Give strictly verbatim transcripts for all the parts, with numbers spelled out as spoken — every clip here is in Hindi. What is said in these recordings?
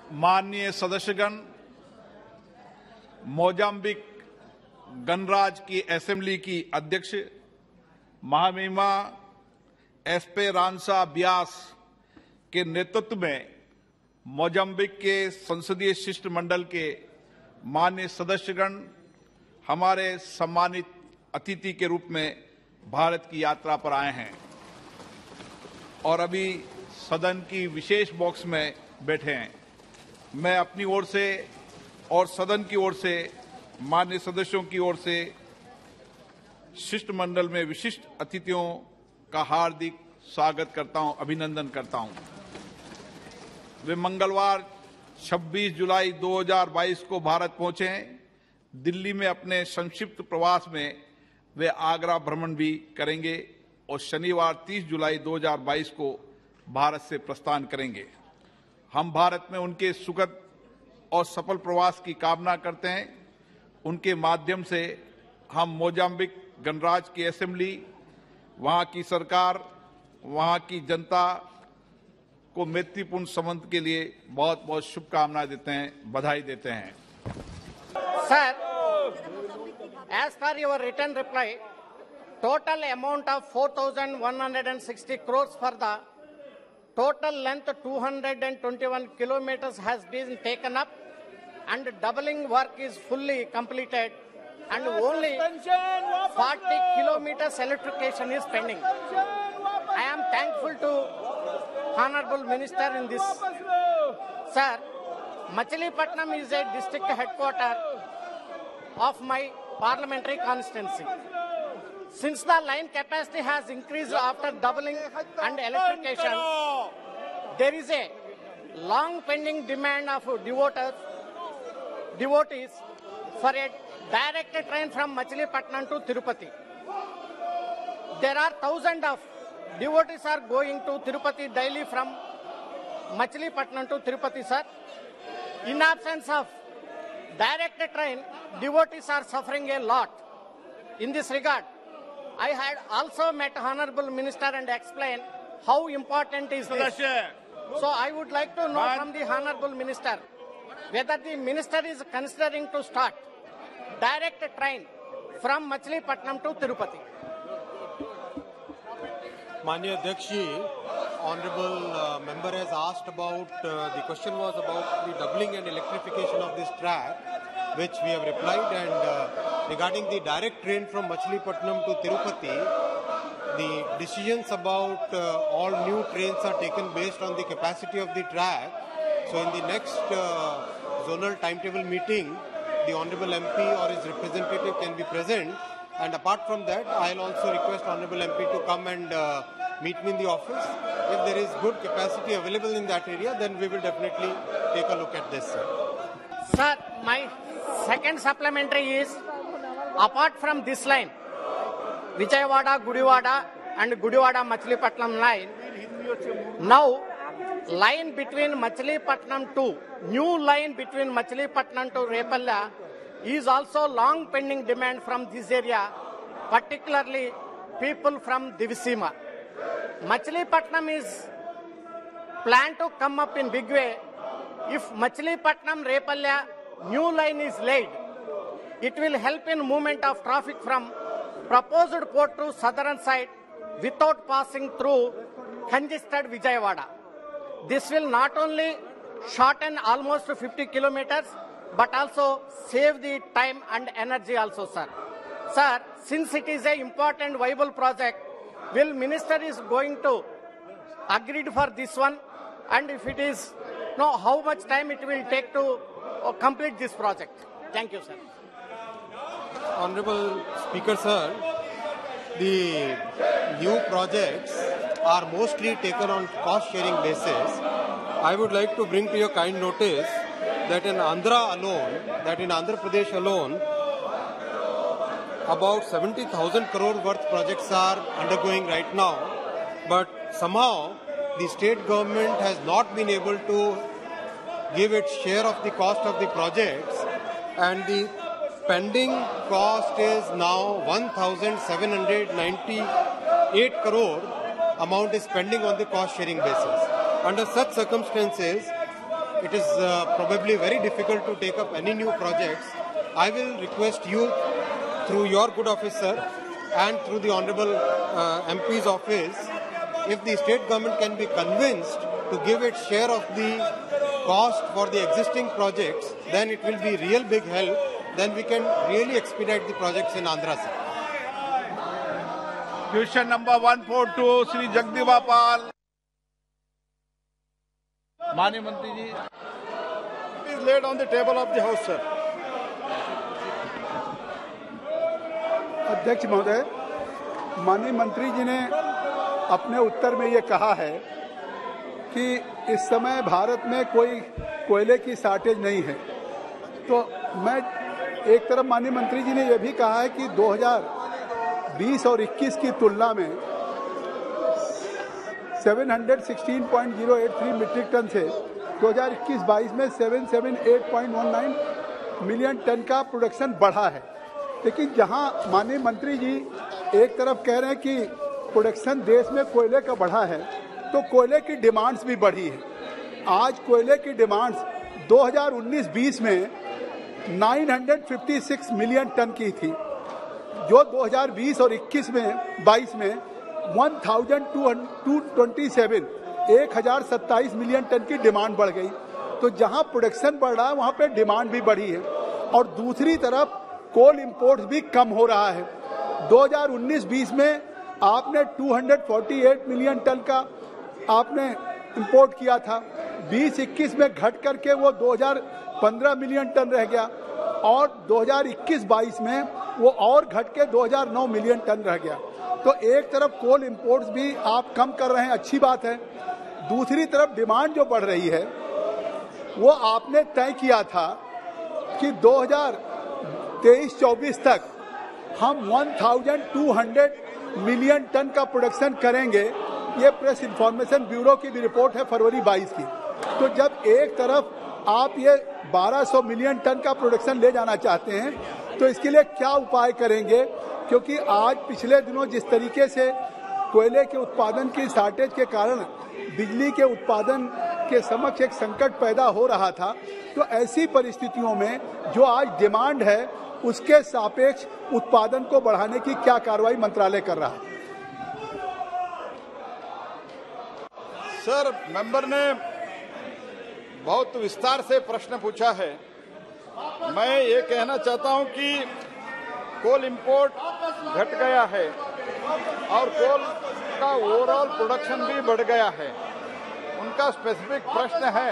माननीय सदस्यगण, मोजाम्बिक गणराज्य की असेंबली की अध्यक्ष महामहिमा एस्पेरांसा बियास के नेतृत्व में मोजाम्बिक के संसदीय शिष्टमंडल के माननीय सदस्यगण हमारे सम्मानित अतिथि के रूप में भारत की यात्रा पर आए हैं और अभी सदन की विशेष बॉक्स में बैठे हैं। मैं अपनी ओर से और सदन की ओर से माननीय सदस्यों की ओर से शिष्टमंडल में विशिष्ट अतिथियों का हार्दिक स्वागत करता हूं, अभिनंदन करता हूं। वे मंगलवार छब्बीस जुलाई दो हज़ार बाईस को भारत पहुंचे हैं। दिल्ली में अपने संक्षिप्त प्रवास में वे आगरा भ्रमण भी करेंगे और शनिवार तीस जुलाई दो हज़ार बाईस को भारत से प्रस्थान करेंगे। हम भारत में उनके सुखद और सफल प्रवास की कामना करते हैं। उनके माध्यम से हम मोजाम्बिक गणराज्य की असेंबली, वहां की सरकार, वहां की जनता को मैत्रीपूर्ण संबंध के लिए बहुत बहुत शुभकामनाएं देते हैं, बधाई देते हैं। Sir, as per your written reply, total amount of four thousand one hundred sixty crores for the total length two hundred twenty-one kilometers has been taken up and doubling work is fully completed and only forty kilometers electrification is pending. I am thankful to Honorable Minister in this. Sir, Machilipatnam is a district headquarter of my parliamentary constituency. Since the line capacity has increased after doubling and electrification, there is a long pending demand of devotees, devotees for a direct train from Machilipatnam to Tirupati. There are thousands of devotees are going to Tirupati daily from Machilipatnam to Tirupati, sir. In absence of direct train, devotees are suffering a lot. In this regard, I had also met Honorable Minister and explained how important is this. So I would like to know from the Honorable Minister whether the Minister is considering to start direct train from Machilipatnam to Tirupati. Manya Adhyakshi, Honorable uh, Member has asked about, uh, the question was about the doubling and electrification of this track, which we have replied, and uh, regarding the direct train from Machilipatnam to Tirupati, the decisions about uh, all new trains are taken based on the capacity of the track. So in the next uh, zonal timetable meeting, the Honorable M P or his representative can be present, and apart from that, I'll also request Honorable M P to come and uh, meet me in the office. If there is good capacity available in that area, then we will definitely take a look at this, sir. Sir, my second supplementary is, apart from this line, Vijayawada, Gudiwada and Gudiwada-Machilipatnam line, now line between Machilipatnam to, new line between Machilipatnam to Repalla is also long pending demand from this area, particularly people from Divisima. Machilipatnam is planned to come up in big way. If Machilipatnam Repalla new line is laid, it will help in movement of traffic from proposed port to southern side without passing through congested Vijayawada. This will not only shorten almost fifty kilometers, but also save the time and energy also, sir. Sir, since it is an important viable project, will Minister is going to agree for this one? And if it is, no, how much time it will take to uh, complete this project? Thank you, sir. Honorable Speaker, sir, the new projects are mostly taken on cost-sharing basis. I would like to bring to your kind notice that in Andhra alone, that in Andhra Pradesh alone, about seventy thousand crore worth projects are undergoing right now, but somehow the state government has not been able to give its share of the cost of the projects, and the pending cost is now one thousand seven hundred ninety-eight crore amount is pending on the cost sharing basis. Under such circumstances, it is uh, probably very difficult to take up any new projects. I will request you through your good office, sir, and through the Honorable uh, M P's office, if the state government can be convinced to give its share of the cost for the existing projects, then it will be real big help. Then we can really expedite the projects in Andhra, sir. Question number one forty-two, Shri Jagdiba Pal. माननीय मंत्री जी, it is laid on the table of the House, sir. अध्यक्ष महोदय, माननीय मंत्री जी ने अपने उत्तर में ये कहा है कि इस समय भारत में कोई कोयले की शॉर्टेज नहीं है। तो मैं एक तरफ माननीय मंत्री जी ने यह भी कहा है कि दो हज़ार बीस और इक्कीस की तुलना में सात सौ सोलह पॉइंट ज़ीरो आठ तीन मीट्रिक टन से दो हज़ार इक्कीस बाईस में सात सौ अठहत्तर पॉइंट उन्नीस मिलियन टन का प्रोडक्शन बढ़ा है। लेकिन जहां माननीय मंत्री जी एक तरफ कह रहे हैं कि प्रोडक्शन देश में कोयले का बढ़ा है, तो कोयले की डिमांड्स भी बढ़ी है। आज कोयले की डिमांड्स दो हज़ार उन्नीस बीस में नौ सौ छप्पन मिलियन टन की थी, जो दो हज़ार बीस और इक्कीस में बाईस में एक हजार सत्ताईस मिलियन टन की डिमांड बढ़ गई। तो जहां प्रोडक्शन बढ़ रहा है वहां पे डिमांड भी बढ़ी है, और दूसरी तरफ कोल इंपोर्ट्स भी कम हो रहा है। दो हज़ार उन्नीस बीस में आपने दो सौ अड़तालीस मिलियन टन का आपने इंपोर्ट किया था, बीस इक्कीस में घट करके वो दो हज़ार पंद्रह मिलियन टन रह गया, और दो हज़ार इक्कीस बाईस में वो और घट के दो हज़ार नौ मिलियन टन रह गया। तो एक तरफ कोल इंपोर्ट्स भी आप कम कर रहे हैं, अच्छी बात है। दूसरी तरफ डिमांड जो बढ़ रही है, वो आपने तय किया था कि दो हज़ार तेईस चौबीस तक हम बारह सौ मिलियन टन का प्रोडक्शन करेंगे। ये प्रेस इंफॉर्मेशन ब्यूरो की भी रिपोर्ट है फरवरी बाईस की। तो जब एक तरफ आप ये बारह सौ मिलियन टन का प्रोडक्शन ले जाना चाहते हैं, तो इसके लिए क्या उपाय करेंगे? क्योंकि आज पिछले दिनों जिस तरीके से कोयले के उत्पादन की शॉर्टेज के कारण बिजली के उत्पादन के समक्ष एक संकट पैदा हो रहा था, तो ऐसी परिस्थितियों में जो आज डिमांड है उसके सापेक्ष उत्पादन को बढ़ाने की क्या कार्रवाई मंत्रालय कर रहा है? सर, मेंबर ने बहुत विस्तार से प्रश्न पूछा है। मैं ये कहना चाहता हूं कि कोल इंपोर्ट घट गया है और कोल का ओवरऑल प्रोडक्शन भी बढ़ गया है। उनका स्पेसिफिक प्रश्न है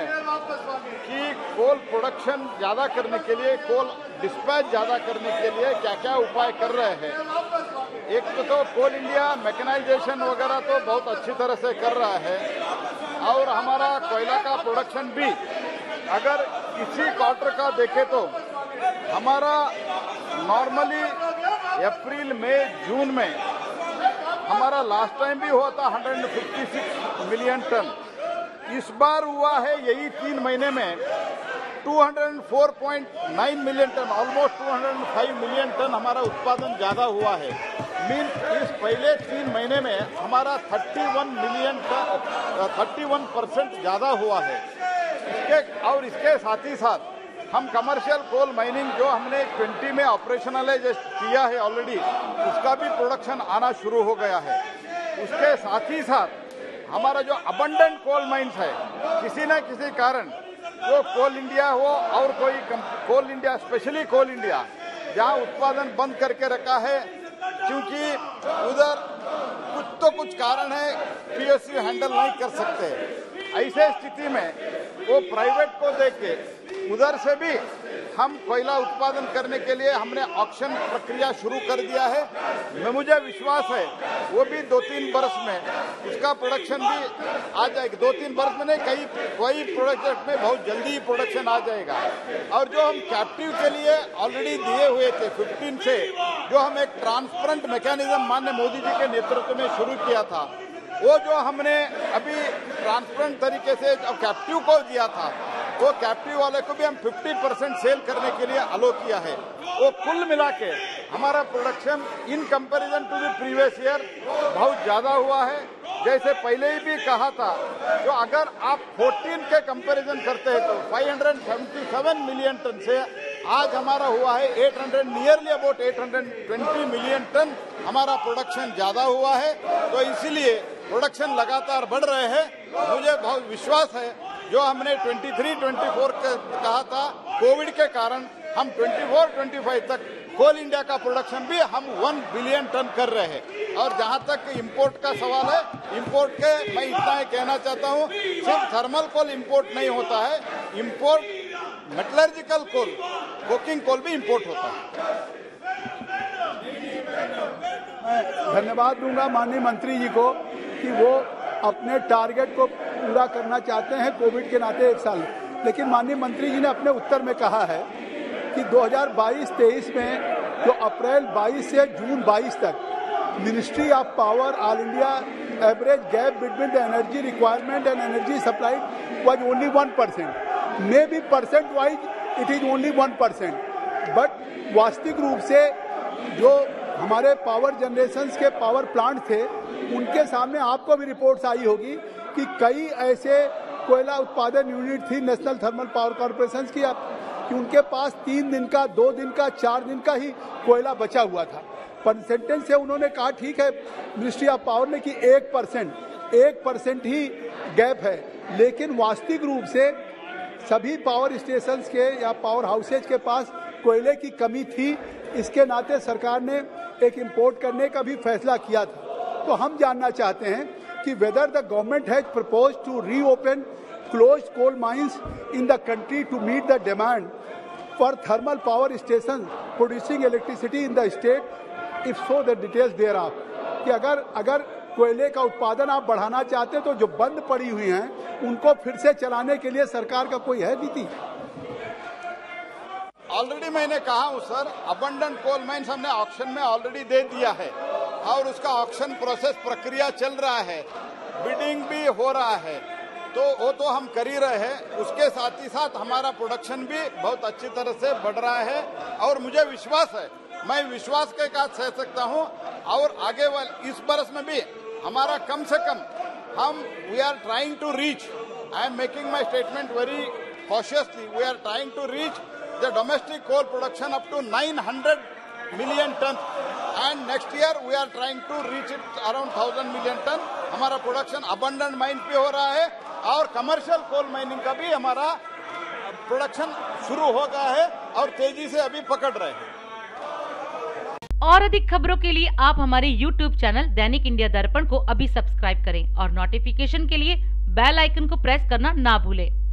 कि कोल प्रोडक्शन ज्यादा करने के लिए, कोल डिस्पैच ज्यादा करने के लिए क्या क्या उपाय कर रहे हैं। एक तो, तो कोल इंडिया मैकेनाइजेशन वगैरह तो बहुत अच्छी तरह से कर रहा है, और हमारा कोयला का प्रोडक्शन भी अगर इसी क्वार्टर का देखें तो हमारा नॉर्मली अप्रैल मई जून में हमारा लास्ट टाइम भी हुआ था एक सौ छप्पन मिलियन टन। इस बार हुआ है यही तीन महीने में दो सौ चार पॉइंट नौ मिलियन टन, ऑलमोस्ट दो सौ पाँच मिलियन टन हमारा उत्पादन ज्यादा हुआ है। मीन इस पहले तीन महीने में हमारा इकतीस मिलियन टन इकतीस परसेंट ज्यादा हुआ है। इसके और इसके साथ ही साथ हम कमर्शियल कोल माइनिंग जो हमने बीस में ऑपरेशनलाइज किया है ऑलरेडी, उसका भी प्रोडक्शन आना शुरू हो गया है। उसके साथ ही साथ हमारा जो अबंडेंट कोल माइंस है, किसी न किसी कारण जो कोल इंडिया हो और कोई coal India, specially coal India जहां उत्पादन बंद करके रखा है, क्योंकि उधर कुछ तो कुछ कारण है पीएसयू हैंडल नहीं कर सकते। ऐसे स्थिति में वो प्राइवेट को देख के उधर से भी हम कोयला उत्पादन करने के लिए हमने ऑक्शन प्रक्रिया शुरू कर दिया है। मुझे विश्वास है वो भी दो तीन वर्ष में उसका प्रोडक्शन भी आ जाएगा। दो तीन वर्ष में नहीं, कई कई प्रोडक्ट में बहुत जल्दी ही प्रोडक्शन आ जाएगा। और जो हम कैप्टिव के लिए ऑलरेडी दिए हुए थे पंद्रह से, जो हम एक ट्रांसपेरेंट मैकेनिज्म माननीय मोदी जी के नेतृत्व में शुरू किया था, वो जो हमने अभी ट्रांसपेरेंट तरीके से जो कैप्टिव को दिया था, वो कैप्टिव वाले को भी हम पचास परसेंट सेल करने के लिए अलो किया है। वो कुल मिला के हमारा production in comparison to the previous year बहुत ज्यादा हुआ है। जैसे पहले ही भी कहा था, जो अगर आप चौदह के कंपैरिजन करते हैं तो पाँच सौ सतहत्तर मिलियन टन से आज हमारा हुआ है आठ सौ नियरली अबाउट आठ सौ बीस मिलियन टन हमारा प्रोडक्शन ज्यादा हुआ है। तो इसीलिए प्रोडक्शन लगातार बढ़ रहे हैं। मुझे बहुत विश्वास है, जो हमने तेईस चौबीस कहा था, कोविड के कारण हम चौबीस पच्चीस तक कोल इंडिया का प्रोडक्शन भी हम एक बिलियन टन कर रहे हैं। और जहां तक इंपोर्ट का सवाल है, इंपोर्ट के मैं इतना ही कहना चाहता हूं, सिर्फ थर्मल कोल इंपोर्ट नहीं होता है, import metallurgical coal, coking coal भी इंपोर्ट होता है। मैं धन्यवाद दूंगा माननीय मंत्री जी को कि वो अपने टारगेट को पूरा करना चाहते हैं कोविड के नाते एक साल। लेकिन माननीय मंत्री जी ने अपने उत्तर में कहा है कि दो हज़ार बाईस तेईस में जो अप्रैल बाईस से जून बाईस तक ministry of power all India average gap between the energy requirement and energy supply was only one percent. May be percent wise it is only one percent, but वास्तविक रूप से जो हमारे पावर जनरेशन के पावर प्लांट थे, उनके सामने आपको भी रिपोर्ट्स आई होगी कि कई ऐसे कोयला उत्पादन यूनिट थी नेशनल थर्मल पावर कॉर्पोरेशन की, कि उनके पास तीन दिन का, दो दिन का, चार दिन का ही कोयला बचा हुआ था। परसेंटेज से उन्होंने कहा ठीक है मिनिस्ट्री ऑफ पावर ने कि एक परसेंट एक परसेंट ही गैप है, लेकिन वास्तविक रूप से सभी पावर स्टेशन के या पावर हाउसेज के पास कोयले की कमी थी। इसके नाते सरकार ने एक इंपोर्ट करने का भी फैसला किया था। तो हम जानना चाहते हैं कि whether the government has proposed to reopen closed coal mines in the country to meet the demand for thermal power stations producing electricity in the state, if so the details thereof। कि अगर अगर कोयले का उत्पादन आप बढ़ाना चाहते हैं तो जो बंद पड़ी हुई हैं उनको फिर से चलाने के लिए सरकार का कोई है नीति? ऑलरेडी मैंने कहा हूं सर, अबंडेंट कोल माइंस हमने ऑक्शन में ऑलरेडी दे दिया है और उसका ऑक्शन प्रोसेस प्रक्रिया चल रहा है, बिडिंग भी हो रहा है, तो वो तो हम कर ही रहे हैं। उसके साथ ही साथ हमारा प्रोडक्शन भी बहुत अच्छी तरह से बढ़ रहा है और मुझे विश्वास है, मैं विश्वास के साथ कह सकता हूं, और आगे वाले इस बरस में भी हमारा कम से कम हम we are trying to reach, I am making my statement very cautiously, we are trying to reach the domestic coal production up to nine hundred million ton and next year we are trying to reach it around thousand million ton. हमारा प्रोडक्शन अबंडेंट माइन पे हो रहा है और कमर्शियल कोल माइनिंग का भी हमारा प्रोडक्शन शुरू हो गया है और तेजी से अभी पकड़ रहे हैं। और अधिक खबरों के लिए आप हमारे यूट्यूब चैनल दैनिक इंडिया दर्पण को अभी सब्सक्राइब करें और नोटिफिकेशन के लिए बेल आइकन को प्रेस करना ना भूलें।